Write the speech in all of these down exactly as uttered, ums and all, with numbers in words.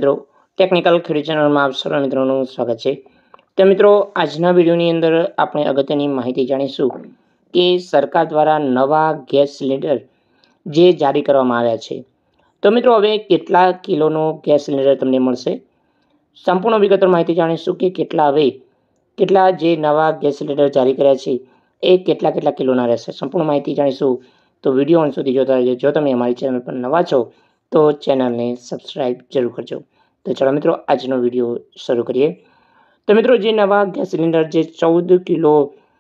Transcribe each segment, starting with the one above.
મિત્રો ટેકનિકલ ખેડૂત ચેનલમાં આપ સર્વ મિત્રોનું સ્વાગત છે। તો મિત્રો આજના વિડીયોની અંદર આપણે અગત્યની માહિતી જાણીશું કે સરકાર દ્વારા નવા ગેસ સિલિન્ડર જે જારી કરવામાં આવ્યા છે। તો મિત્રો હવે કેટલા કિલોનો ગેસ સિલિન્ડર તમને મળશે, સંપૂર્ણ વિગતવાર માહિતી જાણીશું કે કેટલા હવે કેટલા જે નવા ગેસ સિલિન્ડર જારી કર્યા છે એ કેટલા કેટલા કિલોના રહેશે, સંપૂર્ણ માહિતી જાણીશું। તો વિડીયો અંત સુધી જોતા રહેજો। જો તમે અમારી ચેનલ પર નવા છો તો ચેનલને સબસ્ક્રાઈબ જરૂર કરજો। તો ચાલો મિત્રો આજનો વિડીયો શરૂ કરીએ। તો મિત્રો જે નવા ગેસ સિલિન્ડર જે ચૌદ કિલો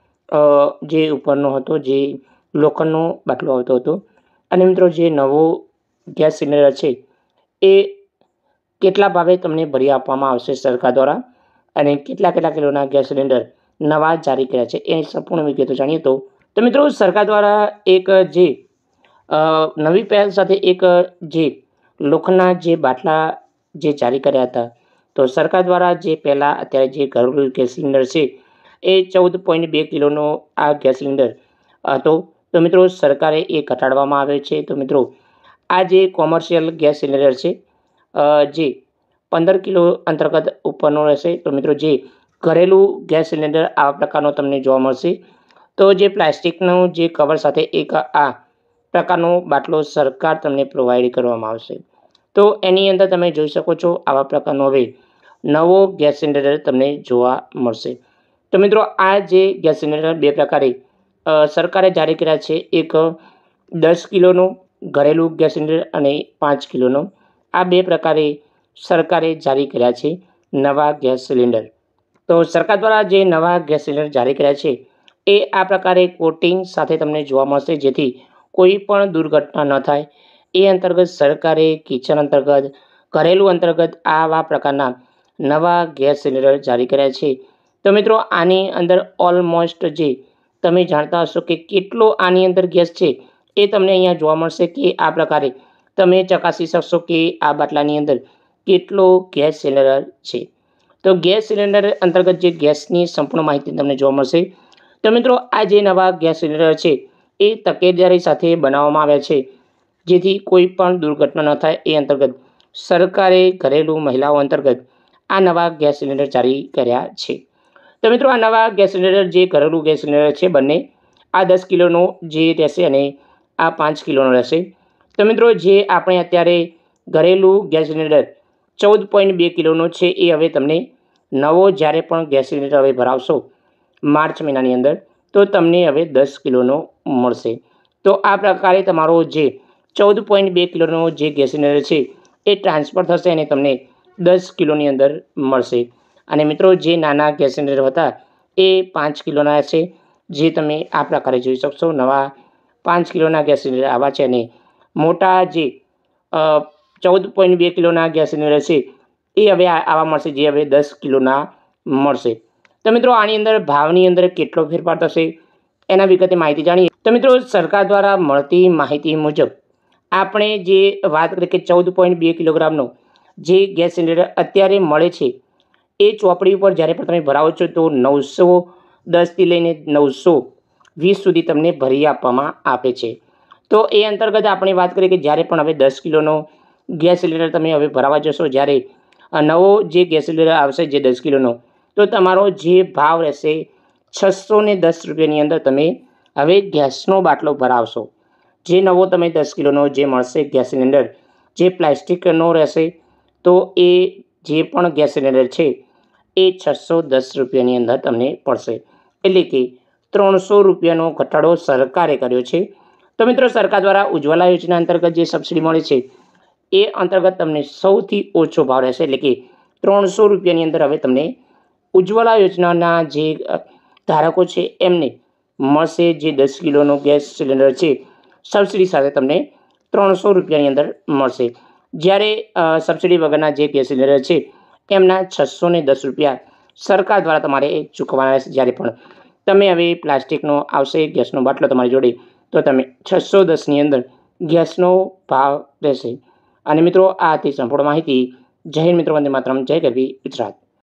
જે ઉપરનો હતો, જે લોખંડનો બાટલો આવતો હતો, અને મિત્રો જે નવો ગેસ સિલિન્ડર છે એ કેટલા ભાવે તમને ભરી આપવામાં આવશે સરકાર દ્વારા, અને કેટલા કેટલા કિલોના ગેસ સિલિન્ડર નવા જારી કર્યા છે એની સંપૂર્ણ વિગતો જાણીએ। તો તો મિત્રો સરકાર દ્વારા એક જે નવી પહેલ સાથે એક જે લોખંડના જે બાટલા જે જારી કર્યા હતા, તો સરકાર દ્વારા જે પહેલાં અત્યારે જે ઘરેલું ગેસ સિલિન્ડર છે એ ચૌદ પોઈન્ટ બે કિલોનો આ ગેસ સિલિન્ડર હતો, તો મિત્રો સરકારે એ ઘટાડવામાં આવે છે। તો મિત્રો આ જે કોમર્શિયલ ગેસ સિલિન્ડર છે જે પંદર કિલો અંતર્ગત ઉપરનો રહેશે। તો મિત્રો જે ઘરેલું ગેસ સિલિન્ડર આવા પ્રકારનો તમને જોવા મળશે। તો જે પ્લાસ્ટિકનું જે કવર સાથે એક આ પ્રકારનો બાટલો સરકાર તમને પ્રોવાઈડ કરવામાં આવશે। તો એની અંદર તમે જોઈ શકો છો આવા પ્રકારનો હવે નવો ગેસ સિલિન્ડર તમને જોવા મળશે। તો મિત્રો આ જે ગેસ સિલિન્ડર બે પ્રકારે સરકારે જારી કર્યા છે, એક દસ કિલોનો ઘરેલું ગેસ સિલિન્ડર અને પાંચ કિલોનો, આ બે પ્રકારે સરકારે જારી કર્યા છે નવા ગેસ સિલિન્ડર। તો સરકાર દ્વારા જે નવા ગેસ સિલિન્ડર જારી કર્યા છે એ આ પ્રકારે કોટિંગ સાથે તમને જોવા મળશે, જેથી કોઈ પણ દુર્ઘટના ન થાય એ અંતર્ગત સરકારે કિચન અંતર્ગત ઘરેલું અંતર્ગત આવા પ્રકારના નવા ગેસ સિલિન્ડર જારી કર્યા છે। તો મિત્રો આની અંદર ઓલમોસ્ટ જે તમે જાણતા હશો કે કેટલો આની અંદર ગેસ છે એ તમને અહીંયા જોવા મળશે કે આ પ્રકારે તમે ચકાસી શકશો કે આ બાટલાની અંદર કેટલો ગેસ સિલિન્ડર છે। તો ગેસ સિલિન્ડર અંતર્ગત જે ગેસની સંપૂર્ણ માહિતી તમને જોવા મળશે। તો મિત્રો આ જે નવા ગેસ સિલિન્ડર છે એ તકેદારી સાથે બનાવવામાં આવ્યા છે, જેથી કોઈ પણ દુર્ઘટના ન થાય એ અંતર્ગત સરકારે ઘરેલું મહિલાઓ અંતર્ગત આ નવા ગેસ સિલિન્ડર જારી કર્યા છે। તો મિત્રો આ નવા ગેસ સિલિન્ડર જે ઘરેલું ગેસ સિલિન્ડર છે બંને આ દસ કિલોનો જે રહેશે અને આ પાંચ કિલોનો રહેશે। તો મિત્રો જે આપણે અત્યારે ઘરેલું ગેસ સિલિન્ડર ચૌદ પોઈન્ટ બે કિલોનો છે એ હવે તમને નવો જ્યારે પણ ગેસ સિલિન્ડર હવે ભરાવશો માર્ચ મહિનાની અંદર, તો તમને હવે દસ કિલોનો મળશે। તો આ પ્રકારે તમારો જે ચૌદ પોઈન્ટ બે કિલોનો જે ગેસ સિલિન્ડર છે એ ટ્રાન્સફર થશે અને તમને દસ કિલોની અંદર મળશે। અને મિત્રો જે નાના ગેસ સિલિન્ડર હતા એ પાંચ કિલોના હશે, જે તમે આ પ્રકારે જોઈ શકશો। નવા પાંચ કિલોના ગેસ સિલિન્ડર આવા છે, અને મોટા જે ચૌદ પોઈન્ટ બે કિલોના ગેસ સિલિન્ડર છે એ હવે આવા મળશે, જે હવે દસ કિલોના મળશે। તો મિત્રો આની અંદર ભાવની અંદર કેટલો ફેરફાર થશે એના વિગતે માહિતી જાણીએ। તો મિત્રો સરકાર દ્વારા મળતી માહિતી મુજબ આપણે જે વાત કરીએ કે ચૌદ પોઈન્ટ બે કિલોગ્રામનો જે ગેસ સિલિન્ડર અત્યારે મળે છે એ ચોપડી ઉપર જ્યારે પણ તમે ભરાવો છો તો નવસો દસથી લઈને નવસો વીસ સુધી તમને ભરી આપવામાં આવે છે। તો એ અંતર્ગત આપણે વાત કરીએ કે જ્યારે પણ હવે દસ કિલોનો ગેસ સિલિન્ડર તમે હવે ભરાવા જશો, જ્યારે નવો જે ગેસ સિલિન્ડર આવશે જે દસ કિલોનો, તો તમારો જે ભાવ રહેશે છસો ને દસ રૂપિયાની અંદર તમે હવે ગેસનો બાટલો ભરાવશો। જે નવો તમે દસ કિલોનો જે મળશે ગેસ સિલિન્ડર જે પ્લાસ્ટિકનો રહેશે, તો એ જે પણ ગેસ સિલિન્ડર છે એ છસો દસ રૂપિયાની અંદર તમને પડશે, એટલે કે ત્રણસો રૂપિયાનો ઘટાડો સરકારે કર્યો છે। તો મિત્રો સરકાર દ્વારા ઉજ્જવલા યોજના અંતર્ગત જે સબસિડી મળે છે એ અંતર્ગત તમને સૌથી ઓછો ભાવ રહેશે, એટલે કે ત્રણસો રૂપિયાની અંદર હવે તમને ઉજ્જવલા યોજનાના જે ધારકો છે એમને મળશે જે દસ કિલોનો ગેસ સિલિન્ડર છે સબસિડી સાથે તમને ત્રણસો રૂપિયાની અંદર મળશે, જ્યારે સબસિડી વગરના જે ગેસ સિલિન્ડર છે એમના છસો ને દસ રૂપિયા સરકાર દ્વારા તમારે ચૂકવવાના રહેશે। જ્યારે પણ તમે હવે પ્લાસ્ટિકનો આવશે ગેસનો બાટલો તમારી જોડે, તો તમે છસો દસની અંદર ગેસનો ભાવ રહેશે। અને મિત્રો આ હતી સંપૂર્ણ માહિતી। જય હિન્દ મિત્રો, વંદે માતરમ, જય ગરવી ગુજરાત।